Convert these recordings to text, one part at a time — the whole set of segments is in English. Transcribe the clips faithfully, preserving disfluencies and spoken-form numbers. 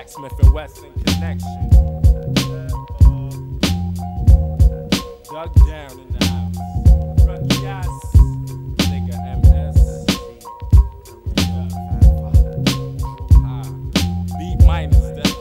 Black Smith and Wesson connection. Dug down in the house. Rocky ass. Nigga M S. Beat minus definitely.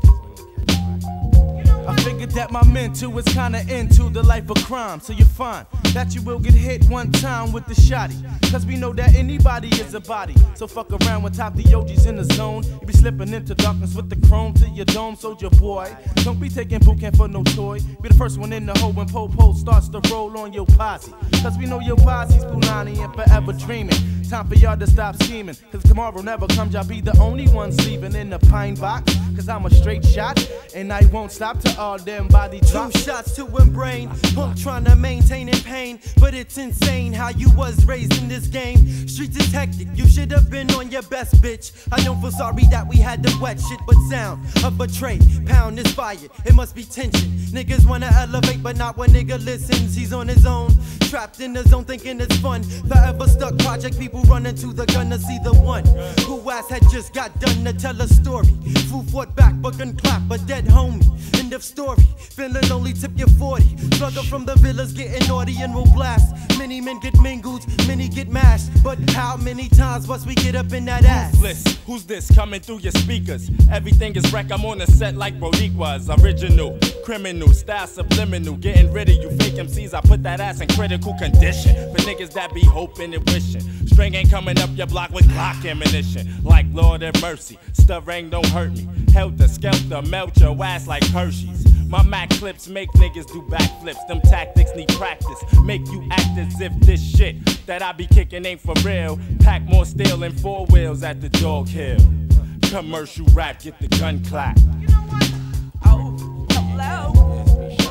I figured that my mentor was kinda into the life of crime, so you're fine that you will get hit one time with the shotty. Cause we know that anybody is a body. So fuck around with top the O Gs in the zone. You be slipping into darkness with the chrome to your dome, soldier boy. Don't be taking boot camp for no toy. Be the first one in the hole when Po-Po starts to roll on your posse. Cause we know your posse's Punani and forever dreaming. Time for y'all to stop scheming. Cause tomorrow never comes, y'all be the only one sleeping in the pine box. Cause I'm a straight shot, and I won't stop till all them body drop. Two shots to one brain, punk trying to maintain in pain. But it's insane how you was raised in this game. Streets is hectic, you should have been on your best, bitch. I don't feel sorry that we had to wet shit, but sound of a tray, pound is fired, it must be tension. Niggas wanna elevate, but not when nigga listens. He's on his own, trapped in the zone thinking it's fun. Forever stuck project, people running to the gun to see the one who ass had just got done to tell a story. Fool fought back, but gun clap, a dead homie. End of story, feeling only tip your forty. Slugger from the villas getting naughty and will blast. Many men get mingled, many get mashed. But how many times must we get up in that ass? Ruthless, who's this coming through your speakers? Everything is wreck, I'm on the set like Brodiquas. Original, criminal, style subliminal. Getting rid of you fake M Cs, I put that ass in critical condition. For niggas that be hoping and wishing. String ain't coming up your block with Glock ammunition. Like Lord have mercy, Starang don't hurt me. Helter skelter, melt your ass like Hershey's. My Mac clips make niggas do backflips. Them tactics need practice. Make you act as if this shit that I be kicking ain't for real. Pack more steel and four wheels at the Dog Hill. Commercial rap, get the gun clap. You know what? Oh, hello.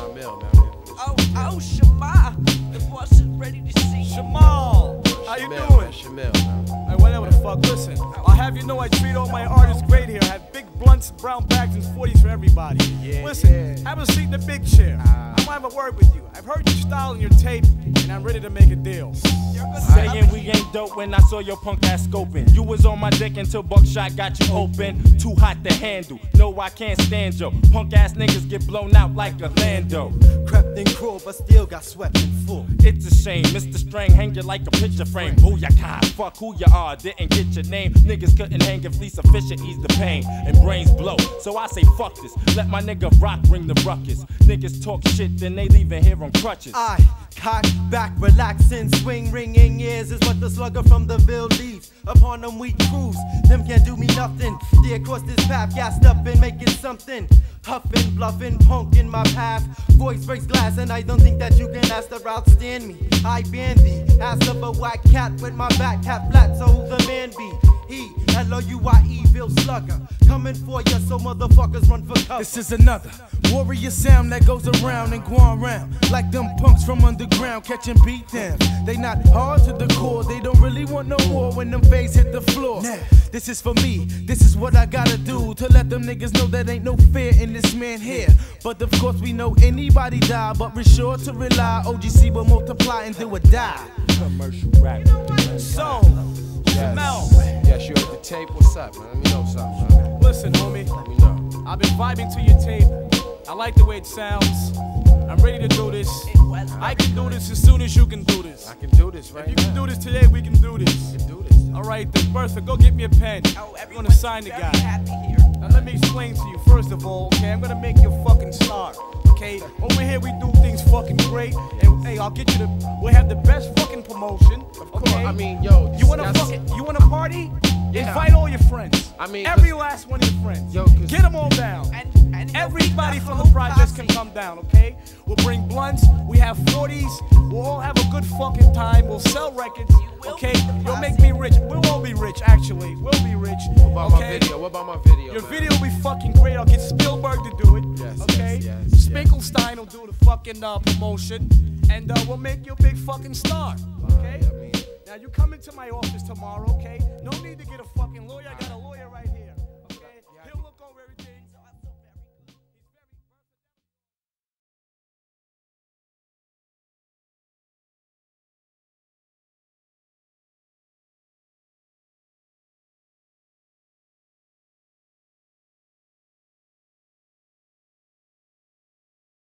Oh, oh, Shema. The boss is ready to see you. Jamal, how you doing? Hey, whatever the fuck, listen. I'll have you know I treat all my artists great here. I have big blunts, brown bags, and forties for everybody. Yeah, listen, yeah. have a seat in the big chair. Uh, I want to have a word with you. I've heard your style and your tape, and I'm ready to make a deal. Saying we ain't dope when I saw your punk ass scoping. You was on my dick until Buckshot got you open. Too hot to handle. No, I can't stand yo. Punk ass niggas get blown out like a Lando. Crept and crawled, but still got swept in full. It's a shame, Mister Strang hang you like a picture frame. Booyaka, fuck who you are, didn't get your name. Niggas couldn't hang if Lisa Fisher eased the pain. And brains blow, so I say fuck this. Let my nigga Rock bring the ruckus. Niggas talk shit, then they leaving here on crutches. I cock back, relaxing, swing, ringing ears is what the slugger from the Ville leaves. Upon them weak crews, them can't do me nothing. They across this path, gassed up and making something. Huffing, bluffing, punk in my path. Voice breaks glass, and I don't think that you can ask to outstand me. I ban thee, ass of a white cat with my back cap flat, so who the man be? He, L O U I E, Ville Slugger. Coming for ya, so motherfuckers run for cover. This is another warrior sound that goes around and go around. Like them punks from underground catching beat down. They not hard to the core, they don't really want no more when them face hit the floor. Now, this is for me, this is what I gotta do to let them niggas know that ain't no fear in this man here. But of course we know anybody die, but we're sure to rely. O G C will multiply and do or die. Commercial rap. So, Yes. Mel. Yes, you heard the tape. What's up, man? Let me know something, man. Listen, homie. Let me know. I've been vibing to your tape. I like the way it sounds. I'm ready to do this. I can do this as soon as you can do this. I can do this right If you now. can do this today, we can do this. I can do this. All right, then Bertha, go get me a pen. Oh, I'm everyone's gonna sign the very guy. happy here. Now let me explain to you. First of all, okay, I'm gonna make you a fucking star. Okay, over here we do things fucking great, and hey, I'll get you the. We'll have the best fucking promotion. Of course. Okay? I mean, yo. You wanna that's- fucking, you wanna party? Yeah. Invite all your friends. I mean, every 'cause- last one of your friends. Yo, 'cause- Get them all down. And, and Everybody the from the whole projects can posse. come down, okay? We'll bring blunts, we have forties, we'll all have a good fucking time, we'll sell records, will okay? be the You'll posse. make me rich. We'll all be rich, actually. We'll be rich. What about my okay? video? What about my video? Your man? video will be fucking great. I'll get Spielberg to do it, Yes, okay? yes, yes, Spinkelstein will do the fucking uh, promotion, and uh, we'll make you a big fucking star, okay? I mean, Now you come into my office tomorrow, okay? No need to get a fucking lawyer. I got a